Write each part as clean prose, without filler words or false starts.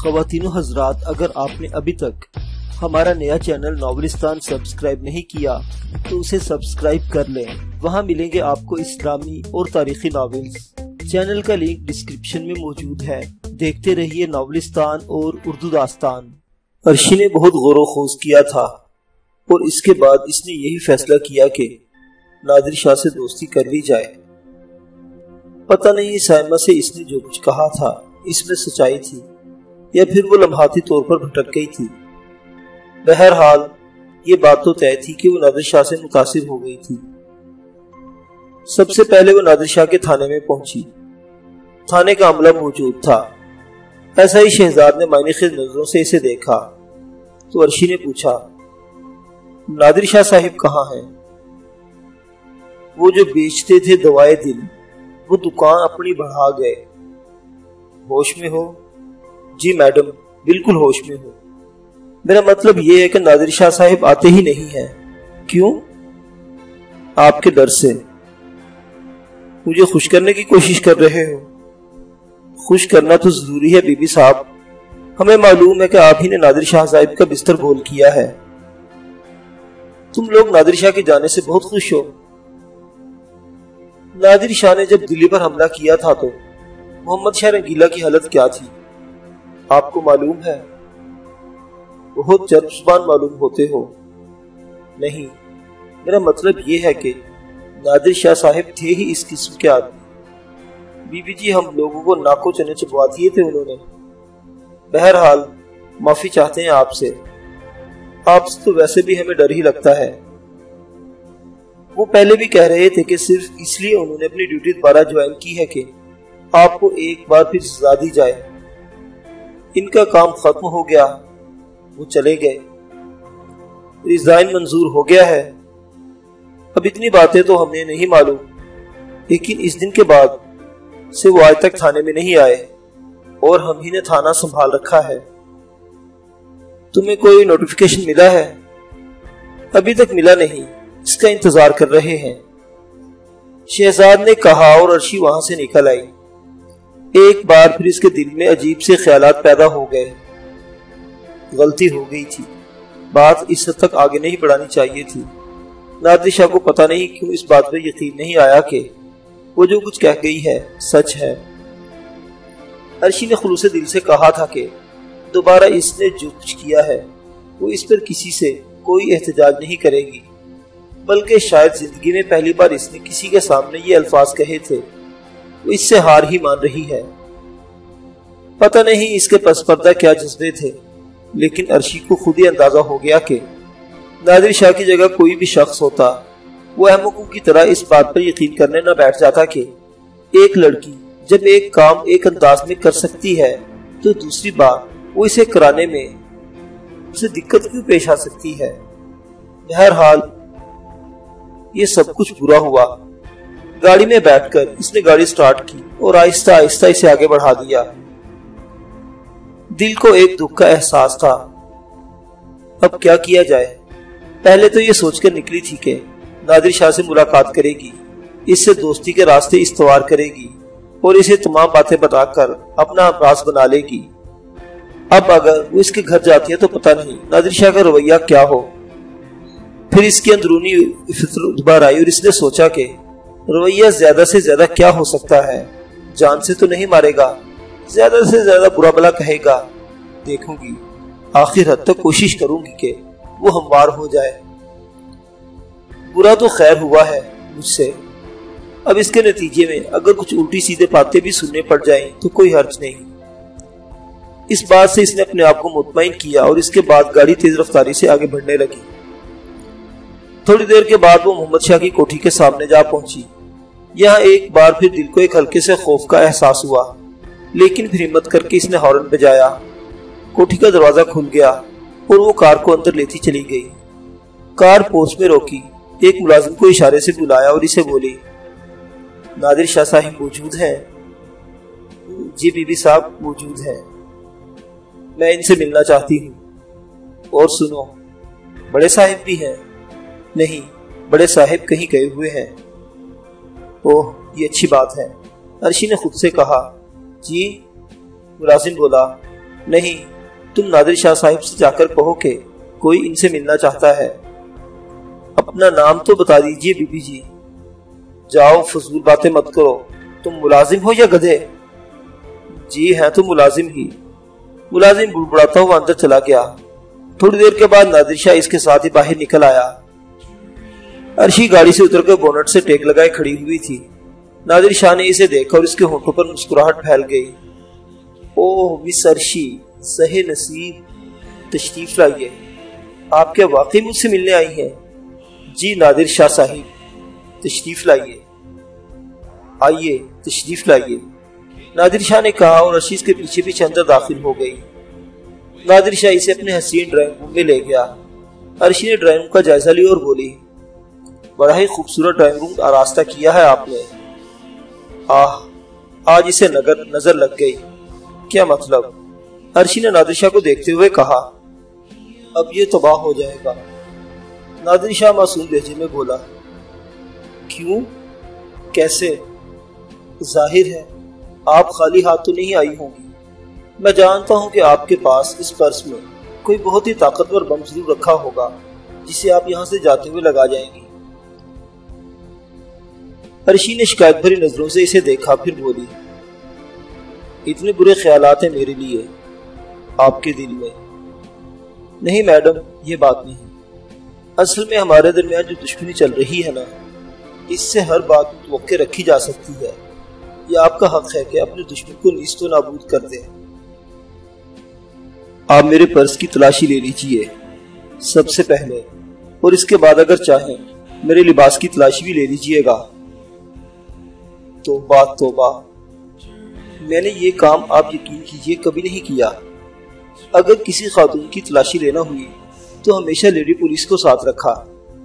خواتین و حضرات، اگر آپ نے ابھی تک ہمارا نیا چینل ناولستان سبسکرائب نہیں کیا تو اسے سبسکرائب کر لیں۔ وہاں ملیں گے آپ کو اسلامی اور تاریخی ناولز۔ چینل کا لنک ڈسکرپشن میں موجود ہے۔ دیکھتے رہیے ناولستان اور اردو داستان۔ عرشی نے بہت غور و خوض کیا تھا اور اس کے بعد اس نے یہی فیصلہ کیا کہ نادر شاہ سے دوستی کر لی جائے۔ پتہ نہیں سائمہ سے اس نے جو کچھ کہا تھا اس میں سچائی تھی یا پھر وہ لمحاتی طور پر بھٹک گئی تھی۔ بہرحال یہ بات تو طے تھی کہ وہ نادر شاہ سے متاثر ہو گئی تھی۔ سب سے پہلے وہ نادر شاہ کے تھانے میں پہنچی۔ تھانے کا عملہ موجود تھا۔ ایسا ہی شہزاد نے معنی خیز نظروں سے اسے دیکھا تو عرشی نے پوچھا، نادر شاہ صاحب کہاں ہیں؟ وہ جو بیچتے تھے دوائے دل، وہ دکان اپنی بڑھا گئے۔ ہوش میں ہو؟ جی میڈم، بالکل ہوش میں ہو۔ میرا مطلب یہ ہے کہ نادر شاہ صاحب آتے ہی نہیں ہیں۔ کیوں؟ آپ کے ڈر سے۔ مجھے خوش کرنے کی کوشش کر رہے ہو؟ خوش کرنا تو ضروری ہے بی بی صاحب۔ ہمیں معلوم ہے کہ آپ ہی نے نادر شاہ صاحب کا بستر گول کیا ہے۔ تم لوگ نادر شاہ کے جانے سے بہت خوش ہو۔ نادر شاہ نے جب دلی پر حملہ کیا تھا تو محمد شاہ رنگیلا کی حالت کیا تھی آپ کو معلوم ہے؟ بہت چرب زبان معلوم ہوتے ہو۔ نہیں، میرا مطلب یہ ہے کہ نادر شاہ صاحب تھے ہی اس قسم کے آدمی۔ بی بی جی، ہم لوگوں کو ناکو چنے چبوا دیے تھے انہوں نے۔ بہرحال معافی چاہتے ہیں آپ سے تو ویسے بھی ہمیں ڈر ہی لگتا ہے۔ وہ پہلے بھی کہہ رہے تھے کہ صرف اس لیے انہوں نے اپنی ڈیوٹی دوبارہ جوائن کی ہے کہ آپ کو ایک بار پھر سزا دی جائے۔ ان کا کام ختم ہو گیا، وہ چلے گئے۔ ریزائن منظور ہو گیا ہے۔ اب اتنی باتیں تو ہمیں نہیں معلوم، لیکن اس دن کے بعد سے وہ آج تک تھانے میں نہیں آئے اور ہم ہی نے تھانہ سنبھال رکھا ہے۔ تمہیں کوئی نوٹیفیکیشن ملا ہے؟ ابھی تک ملا نہیں، اس کا انتظار کر رہے ہیں، شہزاد نے کہا اور عرشی وہاں سے نکل آئی۔ ایک بار پھر اس کے دل میں عجیب سے خیالات پیدا ہو گئے۔ غلطی ہو گئی تھی، بات اس حد تک آگے نہیں بڑھانی چاہیے تھی۔ نادر شاہ کو پتہ نہیں کیوں اس بات پر یقین نہیں آیا کہ وہ جو کچھ کہہ گئی ہے سچ ہے۔ عرشی نے خلوص دل سے کہا تھا کہ دوبارہ اس نے جو کچھ کیا ہے وہ اس پر کسی سے کوئی احتجاج نہیں کرے گی، بلکہ شاید زندگی میں پہلی بار اس نے کسی کے سامنے یہ الفاظ کہے تھے۔ وہ اس سے ہار ہی مان رہی ہے۔ پتہ نہیں اس کے پس پردہ کیا جذبے تھے، لیکن عرشی کو خود ہی اندازہ ہو گیا کہ نادر شاہ کی جگہ کوئی بھی شخص ہوتا وہ احمقوں کی طرح اس بات پر یقین کرنے نہ بیٹھ جاتا کہ ایک لڑکی جب ایک کام ایک انداز میں کر سکتی ہے تو دوسری بار وہ اسے کرانے میں اسے دقت کیوں پیش آ سکتی ہے۔ بہرحال یہ سب کچھ برا ہوا۔ گاڑی میں بیٹھ کر اس نے گاڑی سٹارٹ کی اور آہستہ آہستہ اسے آگے بڑھا دیا۔ دل کو ایک دکھ کا احساس تھا۔ اب کیا کیا جائے؟ پہلے تو یہ سوچ کر نکلی تھی کہ نادر شاہ سے ملاقات کرے گی، اس سے دوستی کے راستے استوار کرے گی اور اسے تمام باتیں بتا کر اپنا اپراز بنا لے گی۔ اب اگر وہ اس کے گھر جاتی ہے تو پتہ نہیں نادر شاہ کا رویہ کیا ہو۔ پھر اس کی اندرونی فکر دوبارہ آئی اور اس نے سوچا کہ رویہ زیادہ سے زیادہ کیا ہو سکتا ہے؟ جان سے تو نہیں مارے گا، زیادہ سے زیادہ برا بلا کہے گا۔ دیکھوں گی، آخر حد تک کوشش کروں گی کہ وہ ہموار ہو جائے۔ برا تو خیر ہوا ہے مجھ سے، اب اس کے نتیجے میں اگر کچھ الٹی سیدھے باتیں بھی سننے پڑ جائیں تو کوئی حرج نہیں۔ اس بات سے اس نے اپنے آپ کو مطمئن کیا اور اس کے بعد گاڑی تیز رفتاری سے آگے بڑھنے لگی۔ تھوڑی دیر کے بعد وہ محمد شاہ کی کوٹھی کے سامنے جا پہنچی۔ یہاں ایک بار پھر دل کو ایک ہلکے سے خوف کا احساس ہوا، لیکن پھر ہمت کر کے اس نے ہارن بجایا۔ کوٹھی کا دروازہ کھل گیا اور وہ کار کو اندر لیتی چلی گئی۔ کار پوسٹ میں روکی، ایک ملازم کو اشارے سے بلایا اور اسے بولی، نادر شاہ صاحب موجود ہیں؟ جی بی بی صاحب موجود ہیں، میں ان سے ملنا چاہتی ہوں۔ اور سنو، بڑے صاحب بھی ہیں؟ نہیں، بڑے صاحب کہیں گئے ہوئے ہیں۔ اوہ، یہ اچھی بات ہے، عرشی نے خود سے کہا۔ جی؟ ملازم بولا، نہیں، تم نادر شاہ صاحب سے جا کر کہو کہ کوئی ان سے ملنا چاہتا ہے۔ اپنا نام تو بتا دیجئے بی بی جی۔ جاؤ، فضول باتیں مت کرو، تم ملازم ہو یا گدھے؟ جی ہیں تو ملازم ہی۔ ملازم بڑبڑاتا ہوا اندر چلا گیا۔ تھوڑی دیر کے بعد نادر شاہ اس کے ساتھ ہی باہر نکل آیا۔ عرشی گاڑی سے اتر کر بونٹ سے ٹیک لگائے کھڑی ہوئی تھی۔ نادر شاہ نے اسے دیکھا اور اس کے ہونٹوں پر مسکراہٹ پھیل گئی۔ اوہ مس عرشی، سہ نصیب، تشریف لائیے۔ آپ کیا واقعی مجھ سے ملنے آئی ہیں؟ جی نادر شاہ صاحب، تشریف لائیے۔ آئیے، تشریف لائیے، نادر شاہ نے کہا اور عرشی اس کے پیچھے پیچھے اندر داخل ہو گئی۔ نادر شاہ اسے اپنے حسین ڈرائنگ روم میں لے گیا۔ عرشی نے ڈرائنگ روم کا جائزہ لیا اور بولی، بڑا ہی خوبصورت ڈرائنگ روم آراستہ کیا ہے آپ نے۔ آج اسے نظر لگ گئی۔ کیا مطلب؟ عرشی نے نادر شاہ کو دیکھتے ہوئے کہا، اب یہ تباہ ہو جائے گا۔ نادر شاہ معصوم لہجے میں بولا، کیوں؟ کیسے؟ ظاہر ہے آپ خالی ہاتھ تو نہیں آئی ہوں گی۔ میں جانتا ہوں کہ آپ کے پاس اس پرس میں کوئی بہت ہی طاقتور بم ضرور رکھا ہوگا جسے آپ یہاں سے جاتے ہوئے لگا جائیں گی۔ عرشی نے شکایت بھری نظروں سے اسے دیکھا، پھر بولی، اتنے برے خیالات ہیں میرے لیے آپ کے دل میں؟ نہیں میڈم، یہ بات نہیں۔ اصل میں ہمارے درمیان جو دشمنی چل رہی ہے نا، اس سے ہر بات متوقع رکھی جا سکتی ہے۔ یہ آپ کا حق ہے کہ اپنے دشمن کو نیست و نابود کر دیں۔ آپ میرے پرس کی تلاشی لے لیجئے سب سے پہلے، اور اس کے بعد اگر چاہیں میرے لباس کی تلاشی بھی لے لیجئے گا۔ توبہ توبہ، میں نے یہ کام آپ یقین کیجئے کبھی نہیں کیا۔ اگر کسی خاتون کی تلاشی لینا ہوئی تو ہمیشہ لیڈی پولیس کو ساتھ رکھا۔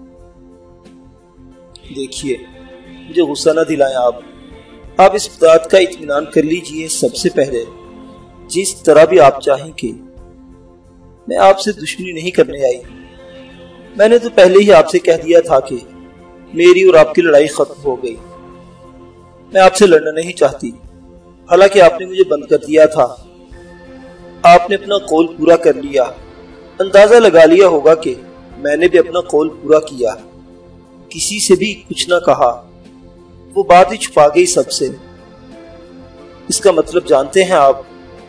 دیکھیے، مجھے غصہ نہ دلائیں آپ اس بات کا اطمینان کر لیجئے سب سے پہلے، جس طرح بھی آپ چاہیں کہ میں آپ سے دشمنی نہیں کرنے آئی۔ میں نے تو پہلے ہی آپ سے کہہ دیا تھا کہ میری اور آپ کی لڑائی ختم ہو گئی۔ میں آپ سے لڑنا نہیں چاہتی، حالانکہ آپ نے مجھے بند کر دیا تھا۔ آپ نے اپنا قول پورا کر لیا۔ اندازہ لگا لیا ہوگا کہ میں نے بھی اپنا قول پورا کیا، کسی سے بھی کچھ نہ کہا، وہ بات ہی چھپا گئی سب سے۔ اس کا مطلب جانتے ہیں آپ؟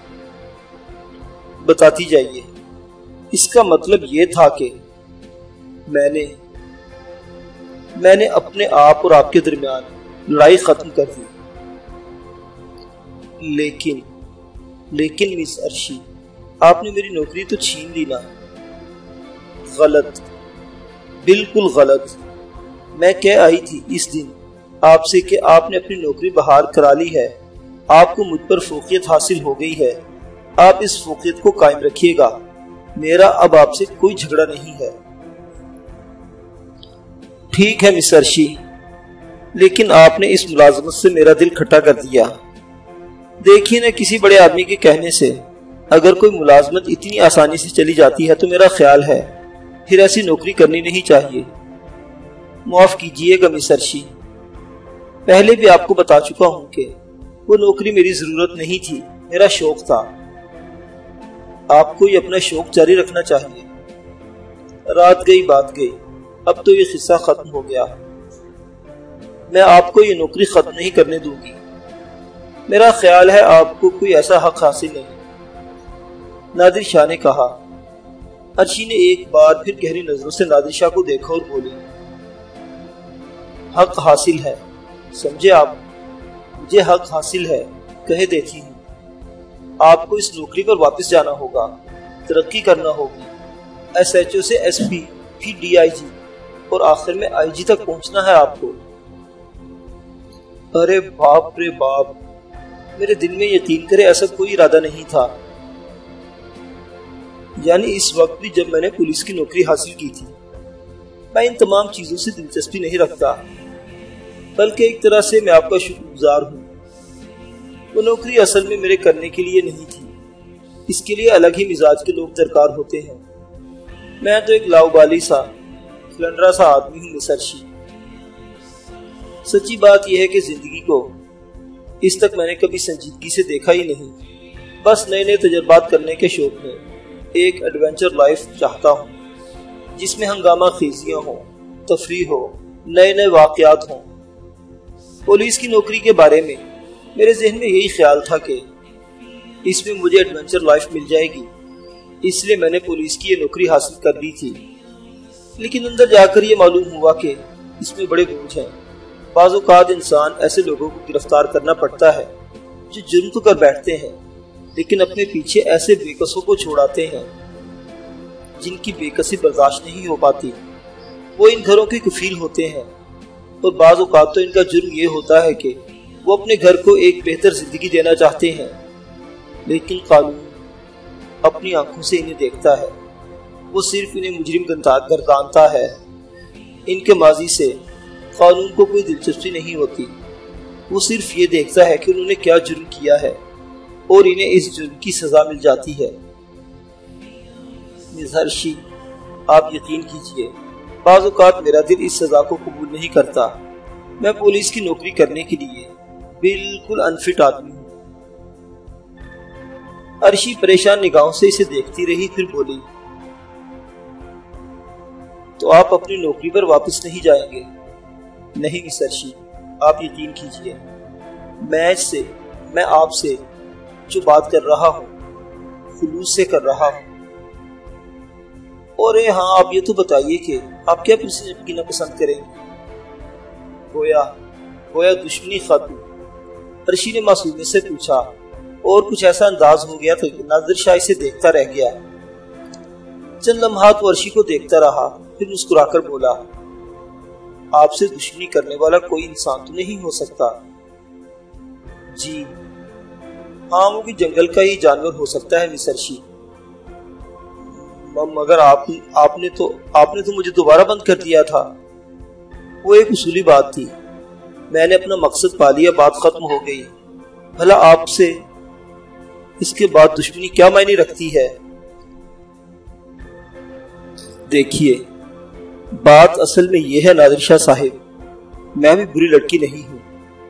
بتاتی جائیے۔ اس کا مطلب یہ تھا کہ میں نے اپنے آپ اور آپ کے درمیان لڑائی ختم کر دی۔ لیکن مس عرشی، آپ نے میری نوکری تو چھین لی نا۔ غلط، بالکل غلط۔ میں کہہ آئی تھی اس دن آپ سے کہ آپ نے اپنی نوکری بحال کرا لی ہے، آپ کو مجھ پر فوقیت حاصل ہو گئی ہے، آپ اس فوقیت کو قائم رکھیے گا۔ میرا اب آپ سے کوئی جھگڑا نہیں ہے۔ ٹھیک ہے مس عرشی، لیکن آپ نے اس ملازمت سے میرا دل کھٹا کر دیا۔ دیکھیے نا، کسی بڑے آدمی کے کہنے سے اگر کوئی ملازمت اتنی آسانی سے چلی جاتی ہے تو میرا خیال ہے پھر ایسی نوکری کرنی نہیں چاہیے۔ معاف کیجئے گا مس عرشی، پہلے بھی آپ کو بتا چکا ہوں کہ وہ نوکری میری ضرورت نہیں تھی، میرا شوق تھا۔ آپ کو یہ اپنا شوق جاری رکھنا چاہیے۔ رات گئی بات گئی، اب تو یہ قصہ ختم ہو گیا۔ میں آپ کو یہ نوکری ختم نہیں کرنے دوں گی۔ میرا خیال ہے آپ کو کوئی ایسا حق حاصل نہیں، نادر شاہ نے کہا۔ عرشی نے ایک بار پھر گہری نظروں سے نادر شاہ کو دیکھا اور بولی، حق حاصل ہے، سمجھے آپ؟ مجھے حق حاصل ہے، کہہ دیتی ہوں۔ آپ کو اس نوکری پر واپس جانا ہوگا، ترقی کرنا ہوگی، ایس ایچ او سے ایس پی، پھر ڈی آئی جی، اور آخر میں آئی جی تک پہنچنا ہے آپ کو۔ ارے باپ رے باپ، میرے دل میں یقین کرے ایسا کوئی ارادہ نہیں تھا۔ یعنی اس وقت بھی جب میں نے پولیس کی نوکری حاصل کی تھی، میں ان تمام چیزوں سے دلچسپی نہیں رکھتا، بلکہ ایک طرح سے میں آپ کا شکر گزار ہوں۔ وہ نوکری اصل میں میرے کرنے کے لیے نہیں تھی، اس کے لیے الگ ہی مزاج کے لوگ درکار ہوتے ہیں۔ میں تو ایک لاؤبالی سا کھلنڈرا سا آدمی ہوں مس عرشی۔ سچی بات یہ ہے کہ زندگی کو اس تک میں نے کبھی سنجیدگی سے دیکھا ہی نہیں۔ बस नए नए तजर्बात करने के शौक में एक एडवेंचर लाइफ चाहता हूँ जिसमें हंगामा खेजियाँ हों, तफरीह हो, नए नए वाक़यात हों। पुलिस की नौकरी के बारे में मेरे जहन में यही ख्याल था कि इसमें मुझे एडवेंचर लाइफ मिल जाएगी, इसलिए मैंने पुलिस की ये नौकरी हासिल कर ली थी। लेकिन अंदर जाकर ये मालूम हुआ कि इसमें बड़े बोझ हैं। बाज़ औक़ात इंसान ऐसे लोगों को गिरफ्तार करना पड़ता है जो जुर्म तो कर बैठते हैं लेकिन अपने पीछे ऐसे बेकसों को छोड़ाते हैं जिनकी बेकसी बर्दाश्त नहीं हो पाती। वो इन घरों के कफील होते हैं और बाज़ औक़ात तो इनका जुर्म ये होता है कि वो अपने घर को एक बेहतर जिंदगी देना चाहते हैं, लेकिन कानून अपनी आंखों से इन्हें देखता है। वो सिर्फ इन्हें मुजरिम गर्दानता है। इनके माजी से कानून को कोई दिलचस्पी नहीं होती। वो सिर्फ ये देखता है कि उन्होंने क्या जुर्म किया है और इन्हें इस जुर्म की सजा मिल जाती है। मिस अर्शी, आप यकीन कीजिए, बाज़ औक़ात मेरा दिल इस सजा को कबूल नहीं करता। मैं पुलिस की नौकरी करने के लिए बिल्कुल अनफिट आदमी हूँ। अर्शी परेशान निगाहों से इसे देखती रही, फिर बोली, तो आप अपनी नौकरी पर वापस नहीं जाएंगे? नहीं मिस अर्शी, आप यकीन कीजिए, मैं आपसे जो बात कर रहा हूँ खुलूस से कर रहा हूँ। और हाँ, आप ये तो बताइए कि आप क्या पीना पसंद करेंगे? गोया दुश्मनी खातून, अर्शी ने मासूमियत से पूछा और कुछ ऐसा अंदाज हो गया था कि नादिर शाह इसे देखता रह गया। चंद लम्हात वो अर्शी को देखता रहा, फिर मुस्कुराकर बोला, आपसे दुश्मनी करने वाला कोई इंसान तो नहीं हो सकता? जी हाँ, वो भी जंगल का ही जानवर हो सकता है मिस अर्शी। मगर आपने तो मुझे दोबारा बंद कर दिया था। वो एक उसूली बात थी। मैंने अपना मकसद पा लिया, बात खत्म हो गई। भला आपसे इसके बाद दुश्मनी क्या मायने रखती है? देखिए, बात असल में यह है नादिर शाह साहिब, मैं भी बुरी लड़की नहीं हूं।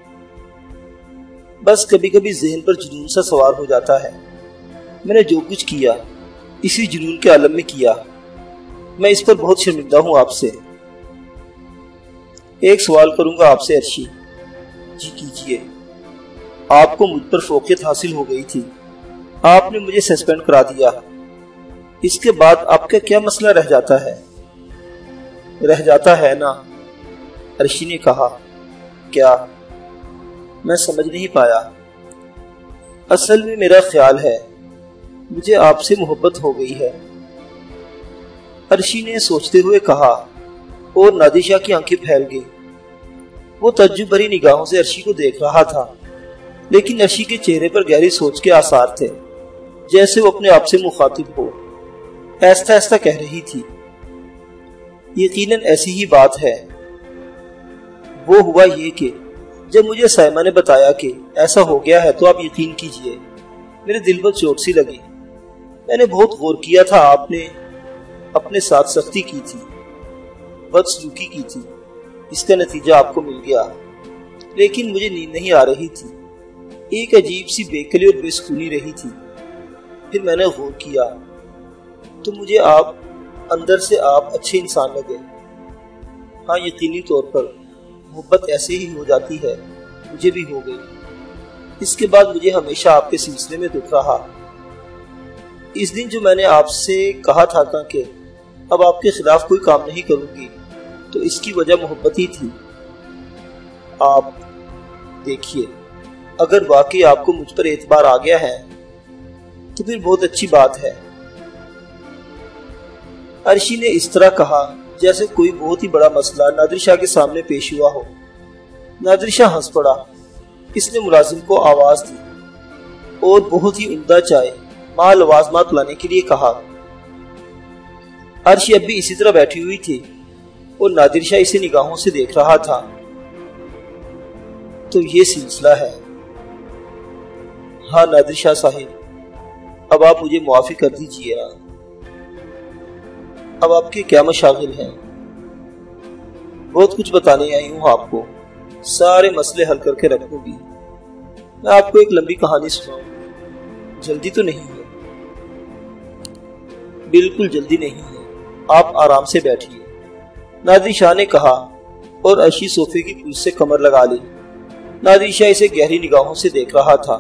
बस कभी कभी जहन पर जुनून सा सवार हो जाता है। मैंने जो कुछ किया इसी जुनून के आलम में किया। मैं इस पर बहुत शर्मिंदा हूं। आपसे एक सवाल करूंगा आपसे अर्शी। जी कीजिए। आपको मुझ पर फोकियत हासिल हो गई थी, आपने मुझे सस्पेंड करा दिया। इसके बाद आपका क्या मसला रह जाता है? रह जाता है ना, अर्शी ने कहा। क्या? मैं समझ नहीं पाया। असल में मेरा ख्याल है मुझे आपसे मोहब्बत हो गई है, अर्शी ने सोचते हुए कहा, और नादिर शाह की आंखें फैल गई। वो तज्जुब भरी निगाहों से अर्शी को देख रहा था, लेकिन अर्शी के चेहरे पर गहरी सोच के आसार थे, जैसे वो अपने आप से मुखातिब हो। ऐसा ऐसा कह रही थी, यकीनन ऐसी ही बात है। वो हुआ ये कि जब मुझे साइमा ने बताया कि ऐसा हो गया है, तो आप यकीन कीजिए मेरे दिल पर चोट सी लगी। मैंने बहुत गौर किया था, आपने अपने साथ सख्ती की थी, बदसलूकी की थी, इसका नतीजा आपको मिल गया। लेकिन मुझे नींद नहीं आ रही थी, एक अजीब सी बेकली और बेसुकूनी रही थी। फिर मैंने गौर किया तो मुझे आप अंदर से आप अच्छे इंसान लगे। हाँ, यकीनी तौर पर मोहब्बत ऐसे ही हो जाती है, मुझे भी हो गई। इसके बाद मुझे हमेशा आपके सिलसिले में दुख रहा। इस दिन जो मैंने आपसे कहा था कि अब आपके खिलाफ कोई काम नहीं करूंगी, तो इसकी वजह मोहब्बत ही थी। आप देखिए, अगर वाकई आपको मुझ पर एतबार आ गया है तो फिर बहुत अच्छी बात है। अर्शी ने इस तरह कहा जैसे कोई बहुत ही बड़ा मसला नादिर शाह के सामने पेश हुआ हो। नादिर शाह हंस पड़ा। इसने मुलाजिम को आवाज दी और बहुत ही उम्दा चाय मां लवाजमात लाने के लिए कहा। अर्शी अब भी इसी तरह बैठी हुई थी और नादिर शाह इसे निगाहों से देख रहा था। तो ये सिलसिला है। हाँ नादिर शाह साहिब, अब आप मुझे मुआफी कर दीजिए। अब आपके क्या मशागिल हैं? बहुत कुछ बताने आई हूँ आपको, सारे मसले हल करके रखूंगी। मैं आपको एक लंबी कहानी सुनाऊंगी। جلدی تو نہیں ہے؟ بالکل جلدی نہیں ہے، آپ آرام سے بیٹھیے، نادری شاہ نے کہا اور عرشی صوفے کی پوچھ سے کمر لگا لی۔ نادری شاہ اسے گہری نگاہوں سے دیکھ رہا تھا۔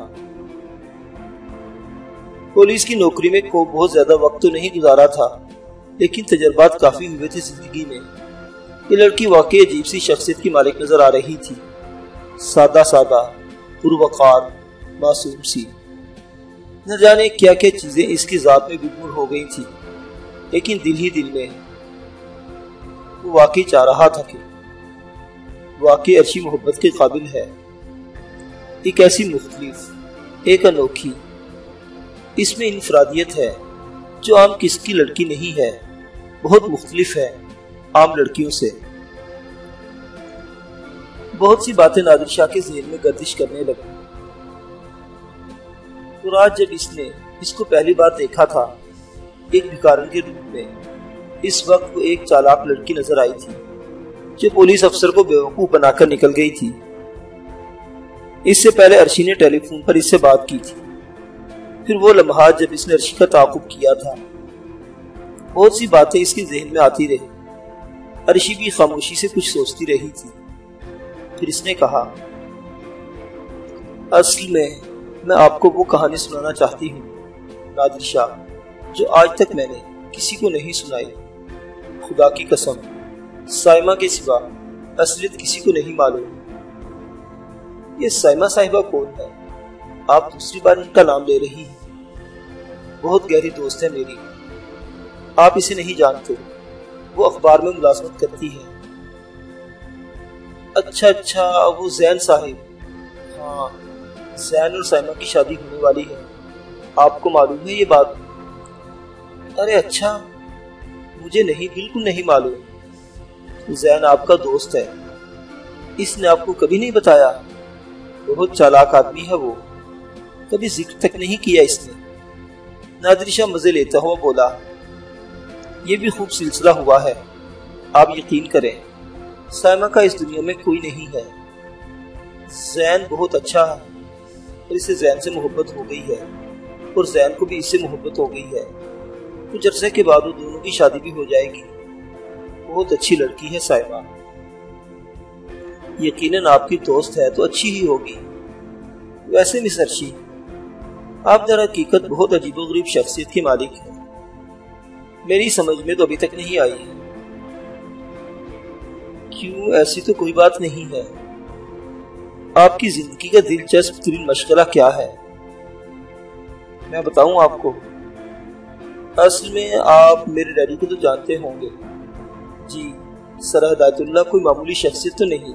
پولیس کی نوکری میں کو بہت زیادہ وقت تو نہیں گزارا تھا، لیکن تجربات کافی ہوئے تھے زندگی میں۔ یہ لڑکی واقعی عجیب سی شخصیت کی مالک نظر آ رہی تھی، سادہ سادہ، پروقار، معصوم سی۔ نہ جانے کیا کیا چیزیں اس کی ذات میں گدمر ہو گئی تھی، لیکن دل ہی دل میں وہ واقعی چاہ رہا تھا کہ واقعی عرشی محبت کے قابل ہے۔ ایک ایسی مختلف، ایک انوکھی، اس میں انفرادیت ہے جو عام کس کی لڑکی نہیں ہے، بہت مختلف ہے عام لڑکیوں سے۔ بہت سی باتیں نادر شاہ کے ذہن میں گردش کرنے لگی۔ اور آج جب اس نے اس کو پہلی بار دیکھا تھا ایک بھکارن کے روپ میں، اس وقت وہ ایک چالاک لڑکی نظر آئی تھی جو پولیس افسر کو بیوقوف بنا کر نکل گئی تھی۔ اس سے پہلے عرشی نے ٹیلی فون پر اس سے بات کی تھی، پھر وہ لمحات جب اس نے عرشی کا تعاقب کیا تھا۔ بہت سی باتیں اس کے ذہن میں آتی رہی۔ عرشی بھی خاموشی سے کچھ سوچتی رہی تھی۔ پھر اس نے کہا، اصل میں آپ کو وہ کہانی سنانا چاہتی ہوں نادر شاہ، جو آج تک میں نے کسی کو نہیں سنائی۔ خدا کی قسم، سائمہ کے سوا اصلیت کسی کو نہیں معلوم۔ یہ سائمہ صاحبہ کون ہے؟ آپ دوسری بار ان کا نام لے رہی ہیں۔ بہت گہری دوست ہے میری، آپ اسے نہیں جانتے، وہ اخبار میں ملازمت کرتی ہے۔ اچھا، وہ زین صاحب، ہاں، زین اور سائمہ کی شادی ہونے والی ہے، آپ کو معلوم ہے یہ بات؟ ارے اچھا، مجھے نہیں، بالکل نہیں معلوم۔ زین آپ کا دوست ہے، اس نے آپ کو کبھی نہیں بتایا؟ بہت چالاک آدمی ہے وہ، کبھی ذکر تک نہیں کیا اس نے۔ نادر شاہ مزے لیتا ہوا بولا، یہ بھی خوب سلسلہ ہوا ہے، آپ یقین کریں، سائمہ کا اس دنیا میں کوئی نہیں ہے۔ زین بہت اچھا ہے، اور اسے زین سے محبت ہو گئی ہے، اور زین کو بھی اس سے محبت ہو گئی ہے۔ کچھ عرصے کے بعد وہ دونوں کی شادی بھی ہو جائے گی۔ بہت اچھی لڑکی ہے سائمہ، یقیناً آپ کی دوست ہے تو اچھی ہی ہوگی۔ ویسے مس عرشی، آپ در حقیقت بہت عجیب و غریب شخصیت کی مالک ہیں، میری سمجھ میں تو ابھی تک نہیں آئی ہے۔ کیوں، ایسی تو کوئی بات نہیں ہے۔ آپ کی زندگی کا دلچسپ ترین مشغلہ کیا ہے؟ میں بتاؤں آپ کو؟ اصل میں آپ میرے ڈیڈی کو تو جانتے ہوں گے۔ جی، سر ہدایت اللہ کوئی معمولی شخصیت تو نہیں۔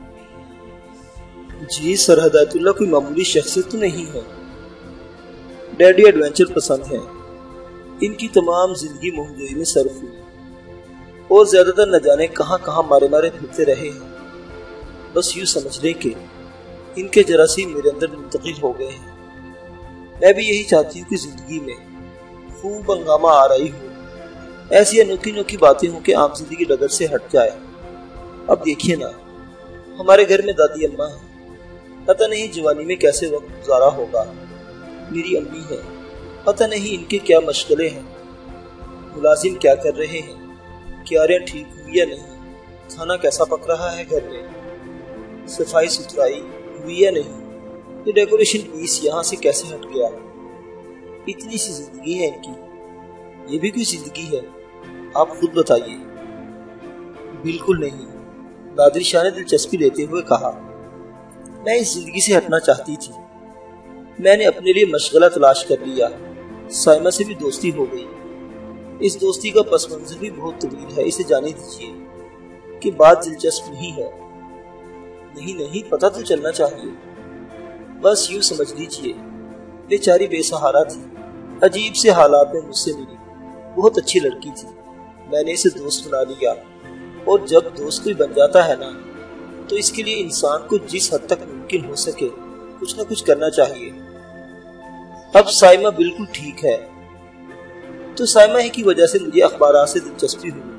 جی، سر ہدایت اللہ کوئی معمولی شخصیت تو نہیں ہے۔ ڈیڈی ایڈونچر پسند ہیں، ان کی تمام زندگی مہمجوئی میں صرف ہوئی، اور زیادہ تر نہ جانے کہاں کہاں مارے پھرتے رہے ہیں۔ بس یوں سمجھ لیں کہ ان کے جراثیم میرے اندر منتقل ہو گئے ہیں۔ میں بھی یہی چاہتی ہوں کہ زندگی میں خوب ہنگامہ آ رہی ہو، ایسی انوکھی باتیں ہوں کہ عام زندگی ڈگر سے ہٹ جائے۔ اب دیکھیے نا، ہمارے گھر میں دادی اماں ہیں، پتہ نہیں جوانی میں کیسے وقت گزارا ہوگا۔ میری امی ہے، پتہ نہیں ان کے کیا مشغلے ہیں، ملازم کیا کر رہے ہیں، کیاریاں ٹھیک ہوئی یا نہیں، کھانا کیسا پک رہا ہے گھر میں، صفائی ستھرائی ہوئی یا نہیں، یہ ڈیکوریشن پیس یہاں سے کیسے ہٹ گیا۔ اتنی سی زندگی ہے ان کی، یہ بھی کوئی زندگی ہے؟ آپ خود بتائیے۔ بالکل نہیں، نادر شاہ نے دلچسپی لیتے ہوئے کہا، میں اس زندگی سے ہٹنا چاہتی تھی، میں نے اپنے لیے مشغلہ تلاش کر لیا، سائمہ سے بھی دوستی ہو گئی۔ اس دوستی کا پس منظر بھی بہت طویل ہے، اسے جانے دیجیے کہ بات دلچسپ نہیں ہے۔ نہیں، پتہ تو چلنا چاہیے۔ بس یوں سمجھ لیجیے، بیچاری بے سہارا تھی، عجیب سے حالات میں مجھ سے ملی، بہت اچھی لڑکی تھی، میں نے اسے دوست بنا لیا، اور جب دوست کوئی بن جاتا ہے نا، تو اس کے لیے انسان کو جس حد تک ممکن ہو سکے کچھ نہ کچھ کرنا چاہیے۔ اب سائمہ بالکل ٹھیک ہے، تو سائمہ ہی کی وجہ سے مجھے اخبارات سے دلچسپی ہوئی۔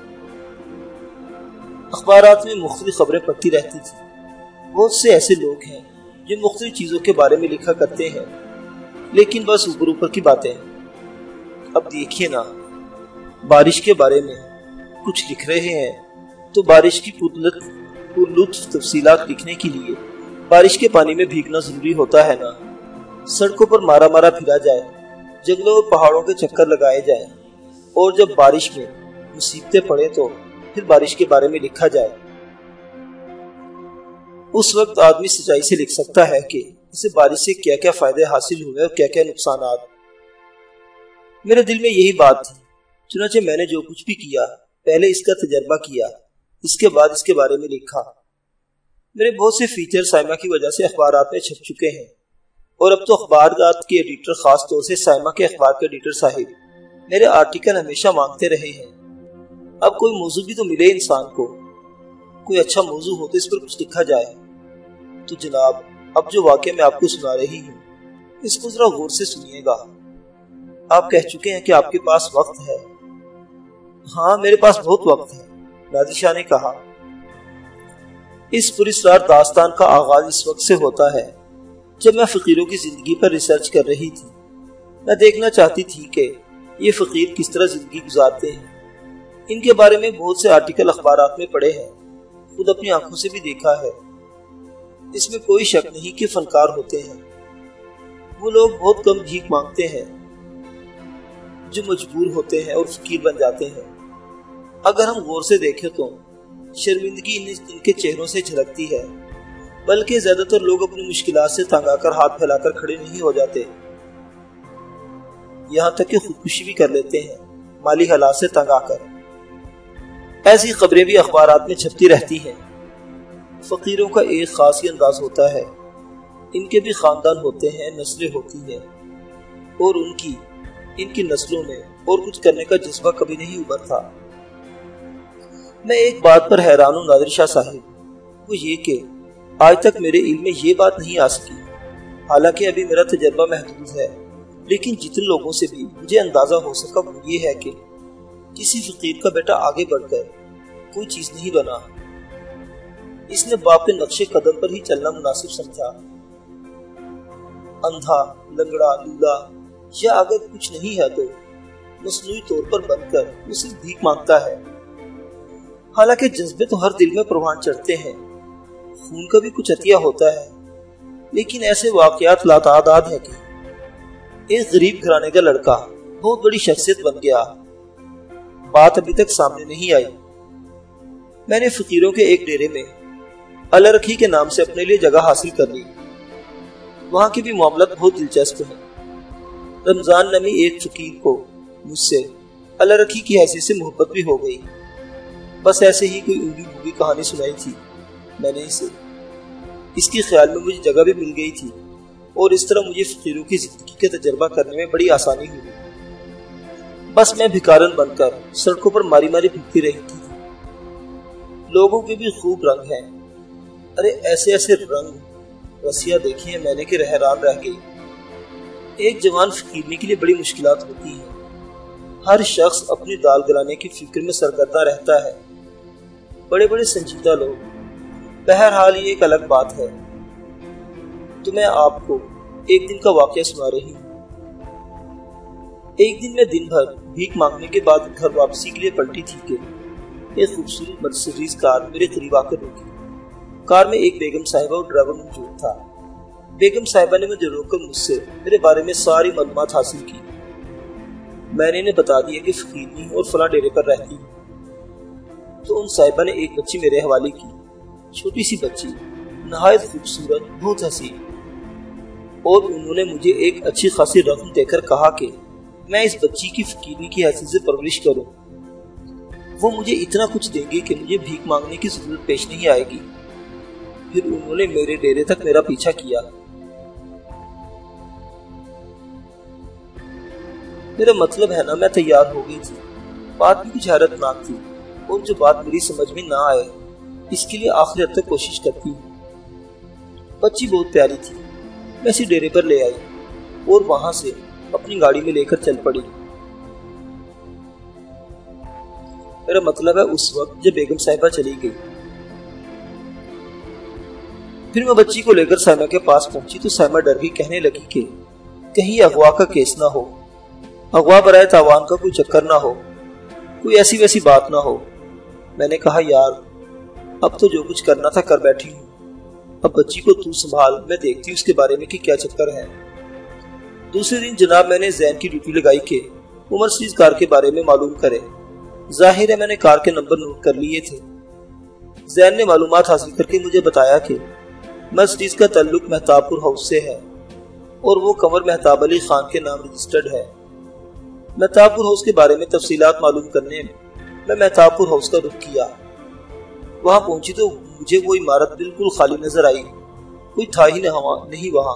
اخبارات میں مختلف خبریں پڑھتی رہتی تھی، بہت سے ایسے لوگ ہیں جو مختلف چیزوں کے بارے میں لکھا کرتے ہیں، लेकिन बस ऊपर ऊपर की बातें। अब देखिए ना, बारिश के बारे में कुछ लिख रहे हैं तो बारिश की पुरलुत्फ तफसीलात लिखने के लिए बारिश के पानी में भीगना जरूरी होता है ना। सड़कों पर मारा मारा फिरा जाए, जंगलों और पहाड़ों के चक्कर लगाए जाए, और जब बारिश में मुसीबतें पड़े तो फिर बारिश के बारे में लिखा जाए। उस वक्त आदमी सच्चाई से लिख सकता है कि इसे बारिश से क्या क्या फायदे हासिल हुए और क्या क्या नुकसानात। मेरे दिल में यही बात थी, चुनांचे मैंने जो कुछ भी किया पहले इसका तजर्बा किया, इसके बाद इसके बारे में लिखा। मेरे बहुत से फीचर साइमा की वजह से अखबारात में छप चुके हैं, और अब तो अखबारात के एडिटर, खास तौर से साइमा के अखबार के एडिटर साहिब, मेरे आर्टिकल हमेशा मांगते रहे हैं। अब कोई मौजू भी तो मिले इंसान को, कोई अच्छा मौजू हो तो इस पर कुछ लिखा जाए। तो जनाब, अब जो वाकया मैं आपको सुना रही हूँ, इसको जरा गौर से सुनिएगा। आप कह चुके हैं कि आपके पास वक्त है। हाँ, मेरे पास बहुत वक्त है, नादिर शाह ने कहा। इस पुरस्कार दास्तान का आगाज इस वक्त से होता है जब मैं फकीरों की जिंदगी पर रिसर्च कर रही थी। मैं देखना चाहती थी कि ये फकीर किस तरह जिंदगी गुजारते हैं। इनके बारे में बहुत से आर्टिकल अखबारात में पढ़े हैं, खुद अपनी आंखों से भी देखा है। इसमें कोई शक नहीं कि फनकार होते हैं। वो लोग बहुत कम भीख मांगते हैं जो मजबूर होते हैं और फकीर बन जाते हैं। अगर हम गौर से देखें तो शर्मिंदगी इनके चेहरों से झलकती है, बल्कि ज्यादातर लोग अपनी मुश्किलात से तंग आकर हाथ फैलाकर खड़े नहीं हो जाते, यहाँ तक कि खुदकुशी भी कर लेते हैं माली हालात से तंग आकर। ऐसी खबरें भी अखबारात में छपती रहती हैं। फकीरों का एक खास ही अंदाज होता है। इनके भी खानदान होते हैं, नस्लें होती हैं, और इनकी नस्लों में और कुछ करने का जज्बा कभी नहीं उभरता। मैं एक बात पर हैरान हूँ नादिर शाह साहिब, वो ये कि आज तक मेरे इल्म में ये बात नहीं आ सकी। हालांकि अभी मेरा तजर्बा महदूद है, लेकिन जितने लोगों से भी मुझे अंदाजा हो सका वो ये है कि किसी फकीर का बेटा आगे बढ़कर कोई चीज नहीं बना। इसने बाप के नक्शे कदम पर ही चलना मुनासिब समझा। अंधा, लंगड़ा, लूला, या अगर कुछ नहीं है तो मसनूई तौर पर बनकर वो सिर्फ भीख मांगता है। हालांकि जज्बे तो हर दिल में परवान चढ़ते हैं, खून का भी कुछ अतिया होता है, लेकिन ऐसे वाकयात लातादाद है कि एक गरीब घराने का लड़का बहुत बड़ी शख्सियत बन गया। बात अभी तक सामने नहीं आई। मैंने फकीरों के एक डेरे में अल्लाह रखी के नाम से अपने लिए जगह हासिल कर ली। वहां की भी मामला बहुत दिलचस्प है। रमजान नमी एक फकीर को मुझसे अल्लाह रखी की हैसियत से मोहब्बत भी हो गई। बस ऐसे ही कोई ऊँगी भूगी कहानी सुनाई थी मैंने इसे। इसके ख्याल में मुझे जगह भी मिल गई थी, और इस तरह मुझे फकीरों की जिंदगी का तजर्बा करने में बड़ी आसानी हुई। बस मैं भिखारन बनकर सड़कों पर मारी मारी फिरती रही थी। लोगों के भी खूब रंग हैं। अरे ऐसे ऐसे रंग रसिया देखी है मैंने कि हैरान रह गई। एक जवान फकीरने के लिए बड़ी मुश्किलात होती है। हर शख्स अपनी दाल गलाने की फिक्र में सरगर्दा रहता है, बड़े बड़े संजीदा लोग। बहरहाल ये एक अलग बात है। तो मैं आपको एक दिन का वाकया सुना रही हूँ। एक दिन मैं दिन भर भीख मांगने के बाद घर वापसी के लिए पलटी थी कि एक खूबसूरत मर्सिडीज कार मेरे करीब आकर रुकी। कार में एक बेगम साहिबा और ड्राइवर मौजूद था। बेगम साहिबा ने मुझे रोककर मुझसे मेरे बारे में सारी मालूमात हासिल की। मैंने इन्हें बता दिया कि फकीरनी और फला डेरे पर रहती हूँ। तो उन साहिबा ने एक बच्ची मेरे हवाले की, छोटी सी बच्ची, नहायत खूबसूरत, बहुत हसीन, और उन्होंने मुझे एक अच्छी खासी रकम देकर कहा कि मैं इस बच्ची की फकीरनी की हैसियत से परवरिश करूं। वो मुझे इतना कुछ देंगे कि मुझे भीख मांगने की जरूरत पेश नहीं आएगी। फिर उन्होंने मेरे डेरे तक मेरा पीछा किया। मेरा मतलब है ना, मैं तैयार हो गई थी। बात भी कुछ हैरतनाक थी, और जो बात मेरी समझ में ना आए इसके लिए आखिर हद तक कोशिश करती हूँ। बच्ची बहुत प्यारी थी। मैं इसे डेरे पर ले आई और वहां से अपनी गाड़ी में लेकर चल पड़ी। मेरा मतलब है उस वक्त जब बेगम साहिबा चली गई। फिर मैं बच्ची को लेकर साइमा के पास पहुंची तो साइमा डर गई, कहने लगी कि کہیں اغوا کا کیس نہ ہو، اغوا برائے تاوان کا کوئی چکر نہ ہو، کوئی ایسی ویسی بات نہ ہو۔ میں نے کہا یار اب تو جو کچھ کرنا تھا کر بیٹھی ہوں، اب بچی کو تو سنبھال، میں دیکھتی ہوں اس کے بارے میں کہ کیا چکر ہے۔ دوسرے دن جناب میں نے زین کی ڈیوٹی لگائی کہ وہ مرسیڈیز کار کے بارے میں معلوم کرے۔ ظاہر ہے میں نے کار کے نمبر نوٹ کر لیے تھے۔ زین نے معلومات حاصل کر کے مجھے بتایا کہ مرسیڈیز کا تعلق مہتاب پور ہاؤس سے ہے اور وہ قمر مہتاب علی خان کے نام رجسٹرڈ ہے۔ مہتاب پور ہاؤس کے بارے میں تفصیلات معلوم کرنے میں مہتاب پور ہاؤس کا رخ کیا۔ وہاں پہنچی تو مجھے وہ عمارت بالکل خالی نظر آئی، کوئی تھا ہی نہیں وہاں۔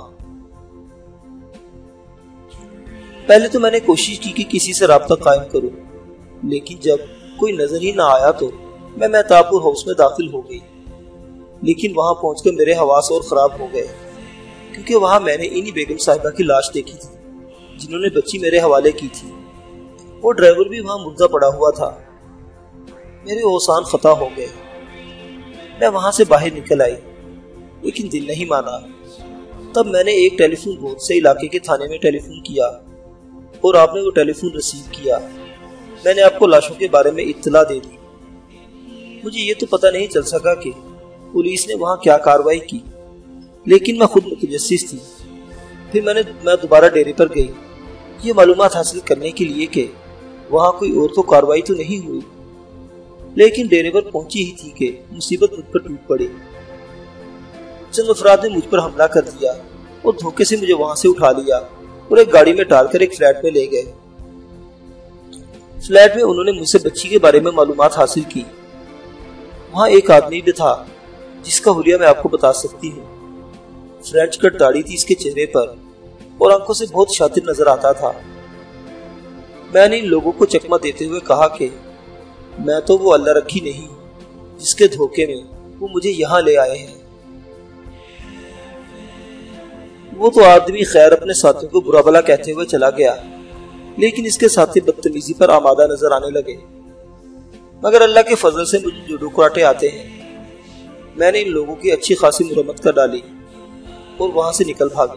پہلے تو میں نے کوشش کی کہ کسی سے رابطہ قائم کروں، لیکن جب کوئی نظر ہی نہ آیا تو میں مہتاب پور ہاؤس میں داخل ہو گئی۔ لیکن وہاں پہنچ کر میرے حواس اور خراب ہو گئے، کیونکہ وہاں میں نے انہی بیگم صاحبہ کی لاش دیکھی تھی جنہوں نے بچی میرے حوالے کی تھی۔ وہ ڈرائیور بھی وہاں مردہ پڑا ہوا تھا۔ میرے اوسان خطا ہو گئے۔ میں وہاں سے باہر نکل آئی، لیکن دل نہیں مانا۔ تب میں نے ایک ٹیلی فون بوتھ سے علاقے کے تھانے میں ٹیلی فون کیا اور آپ نے وہ ٹیلی فون ریسیو کیا۔ میں نے آپ کو لاشوں کے بارے میں اطلاع دے دی۔ مجھے یہ تو پتہ نہیں چل سکا کہ پولیس نے وہاں کیا کاروائی کی، لیکن میں خود متجسس تھی۔ پھر میں دوبارہ ڈیرے پر گئی یہ معلومات حاصل کرنے کے لیے کہ وہاں کوئی اور تو کاروائی تو نہیں ہوئی، لیکن ڈیرے پر پہنچی ہی تھی کہ مصیبت مجھ پر ٹوٹ پڑی۔ چند افراد نے مجھ پر حملہ کر دیا اور دھوکے سے مجھے وہاں سے اٹھا لیا اور ایک گاڑی میں ڈال کر ایک فلیٹ میں لے گئے۔ فلیٹ میں انہوں نے مجھ سے بچی کے بارے میں معلومات حاصل کی۔ وہاں ایک آدمی بھی تھا جس کا حلیہ میں آپ کو بتا سکتی ہوں۔ فرینچ کٹ داڑھی تھی اس کے چہرے پر اور آنکھوں سے بہت شاطر نظر آتا تھا۔ میں نے ان لوگوں کو چکمہ دیتے ہوئے کہا کہ میں تو وہ اللہ رکھی نہیں جس کے دھوکے میں وہ مجھے یہاں لے آئے ہیں۔ وہ تو آدمی خیر اپنے ساتھیوں کو برا بھلا کہتے ہوئے چلا گیا، لیکن اس کے ساتھی بدتمیزی پر آمادہ نظر آنے لگے۔ مگر اللہ کے فضل سے مجھے جوڈو کراٹے آتے ہیں۔ میں نے ان لوگوں کی اچھی خاصی مرمت کر ڈالی اور وہاں سے نکل بھاگی۔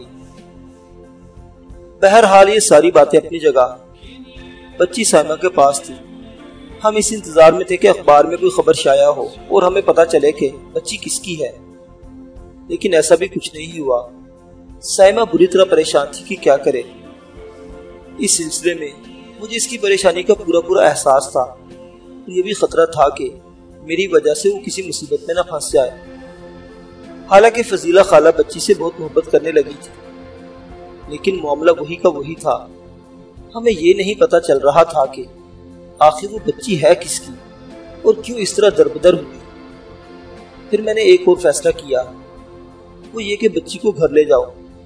بہرحال یہ ساری باتیں اپنی جگہ۔ بچی سائمہ کے پاس تھی۔ ہم اس انتظار میں تھے کہ اخبار میں کوئی خبر شائع ہو اور ہمیں پتہ چلے کہ بچی کس کی ہے، لیکن ایسا بھی کچھ نہیں ہوا۔ سائمہ بری طرح پریشان تھی کہ کیا کرے۔ اس سلسلے میں مجھے اس کی پریشانی کا پورا احساس تھا۔ یہ بھی خطرہ تھا کہ میری وجہ سے وہ کسی مصیبت میں نہ پھنس جائے۔ حالانکہ فضیلہ خالہ بچی سے بہت محبت کرنے لگی تھی، لیکن معاملہ وہی کا وہی تھا۔ ہمیں یہ نہیں پتہ چل رہا تھا کہ آخر وہ بچی ہے کس کی اور کیوں اس طرح دربدر ہوئی۔ پھر میں نے ایک اور فیصلہ کیا، وہ یہ کہ بچی کو گھر لے جاؤ۔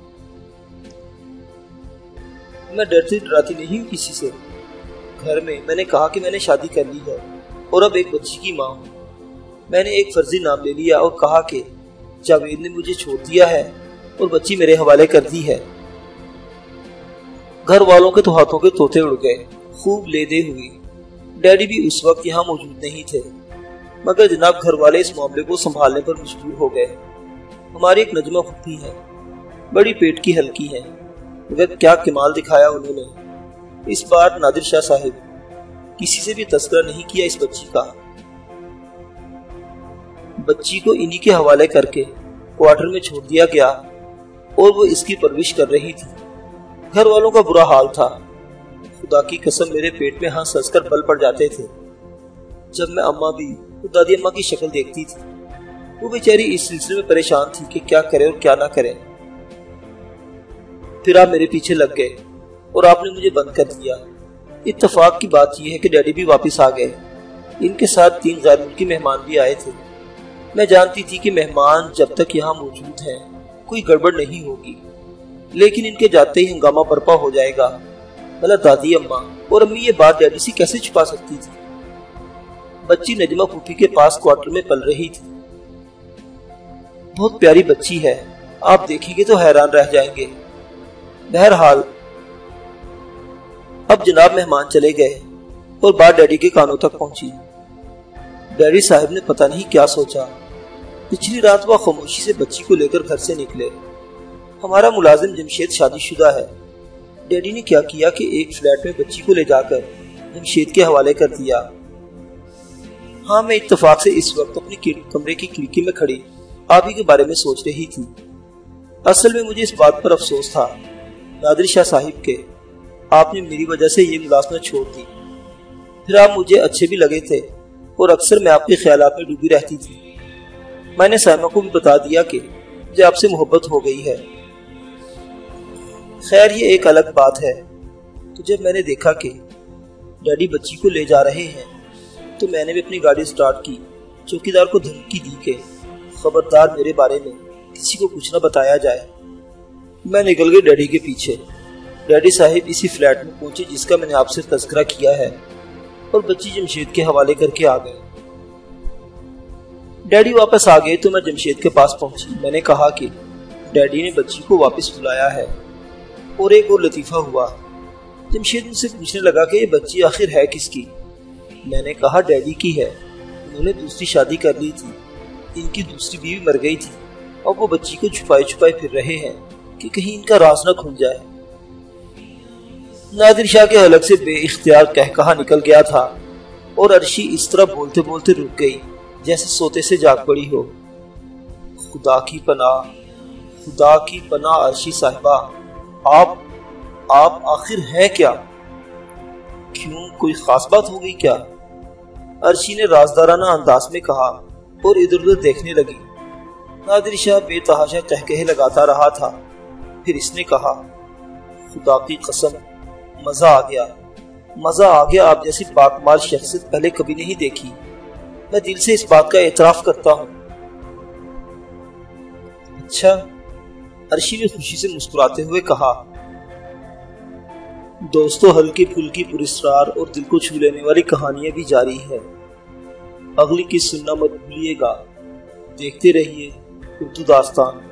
میں ڈرتی ڈراتی نہیں ہوں کسی سے۔ گھر میں نے کہا کہ میں نے شادی کر لی ہے اور اب ایک بچی کی ماں ہوں۔ میں نے ایک فرضی نام لے لیا اور کہا کہ جاوید نے مجھے چھوڑ دیا ہے اور بچی میرے حوالے کر دی ہے۔ گھر والوں کے تو ہاتھوں کے طوطے اڑ گئے، خوب لیدے ہوئی۔ ڈیڈی بھی اس وقت یہاں موجود نہیں تھے، مگر جناب گھر والے اس معاملے کو سنبھالنے پر مجبور ہو گئے۔ ہماری ایک نجمہ پھوپھی ہے، بڑی پیٹ کی ہلکی ہے، مگر کیا کمال دکھایا انہوں نے۔ اس بار نادر شاہ صاحب کسی سے بھی تذکرہ نہیں کیا اس بچی کا۔ بچی کو انہی کے حوالے کر کے کوارٹر میں چھوڑ دیا گیا اور وہ اس کی پرورش کر رہی تھی۔ گھر والوں کا برا حال تھا۔ خدا کی قسم میرے پیٹ میں ہنس ہنس کر بل پڑ جاتے تھے جب میں اماں بھی دادی اماں کی شکل دیکھتی تھی۔ وہ بیچاری اس سلسلے میں پریشان تھی کہ کیا کرے اور کیا نہ کرے۔ پھر آپ میرے پیچھے لگ گئے اور آپ نے مجھے بند کر دیا۔ اتفاق کی بات یہ ہے کہ ڈیڈی بھی واپس آ گئے۔ ان کے ساتھ 3 غیر ملکی مہمان بھی آئے تھے۔ میں جانتی تھی کہ مہمان جب تک یہاں موجود ہیں کوئی گڑبڑ نہیں ہوگی، لیکن ان کے جاتے ہی ہنگامہ برپا ہو جائے گا۔ بھلا دادی اماں اور امی یہ بات ڈیڈی سے کیسے چھپا سکتی تھی؟ بچی نجمہ پھوپھی کے پاس کوارٹر میں پل رہی تھی۔ بہت پیاری بچی ہے، آپ دیکھیں گے تو حیران رہ جائیں گے۔ بہرحال اب جناب مہمان چلے گئے اور بات ڈیڈی کے کانوں تک پہنچی۔ ڈیڈی صاحب نے پتہ نہیں کیا سوچا۔ پچھلی رات وہ خاموشی سے بچی کو لے کر گھر سے نکلے۔ ہمارا ملازم جمشید شادی شدہ ہے ڈیڈی نے کیا کیا کہ ایک فلیٹ میں بچی کو لے جا کر جمشید کے حوالے کر دیا۔ ہاں، میں اتفاق سے اس وقت اپنی کمرے کی کھڑکی میں کھڑی آپ ہی کے بارے میں سوچ رہی تھی۔ اصل میں مجھے اس بات پر افسوس تھا نادر شاہ صاحب کے آپ نے میری وجہ سے یہ ملازمت چھوڑ دی۔ پھر آپ مجھے اچھے بھی لگے تھے اور اکثر میں آپ کے خیالات میں ڈوبی رہتی تھی۔ میں نے سائمہ کو بھی بتا دیا کہ مجھے آپ سے محبت ہو گئی ہے۔ خیر، یہ ایک الگ بات ہے۔ تو جب میں نے دیکھا کہ ڈیڈی بچی کو لے جا رہے ہیں تو میں نے بھی اپنی گاڑی سٹارٹ کی، چوکیدار کو دھمکی دی کہ خبردار میرے بارے میں کسی کو کچھ نہ بتایا جائے۔ میں نکل گئی ڈیڈی کے پیچھے۔ ڈیڈی صاحب اسی فلیٹ میں پہنچے جس کا میں نے آپ سے تذکرہ کیا ہے اور بچی جمشید کے حوالے کر کے آ گئے۔ ڈیڈی واپس آ گئے تو میں جمشید کے پاس پہنچی۔ میں نے کہا کہ ڈیڈی نے بچی کو واپس بلایا ہے اور ایک اور لطیفہ ہوا۔ جمشید مجھ سے پوچھنے لگا کہ یہ بچی آخر ہے کس کی؟ میں نے کہا ڈیڈی کی ہے، انہوں نے دوسری شادی کر لی تھی، ان کی دوسری بیوی مر گئی تھی اور وہ بچی کو چھپائے چھپائے پھر رہے ہیں کہ کہیں ان کا راز نہ کھل جائے۔ نادر شاہ کے حلق سے بے اختیار کہا نکل گیا تھا اور عرشی اس طرح بولتے بولتے رک گئی جیسے سوتے سے جاگ پڑی ہو۔ خدا کی پناہ، خدا کی پناہ عرشی صاحبہ، آپ آخر ہیں کیا؟ کیوں، کوئی خاص بات ہو گئی کیا؟ عرشی نے رازدارانہ انداز میں کہا اور ادھر ادھر دیکھنے لگی۔ نادر شاہ بے تحاشا قہقہے لگاتا رہا تھا۔ پھر اس نے کہا، خدا کی قسم، مزہ آ گیا، آپ جیسی پاکمال شخصیت پہلے کبھی نہیں دیکھی۔ میں دل سے اس بات کا اعتراف کرتا ہوں۔ اچھا، عرشی نے خوشی سے مسکراتے ہوئے کہا۔ دوستو، ہلکی پھلکی پراسرار اور دل کو چھو لینے والی کہانیاں بھی جاری ہے۔ اگلی قسط سننا مت بھولیے گا۔ دیکھتے رہیے اردو داستان۔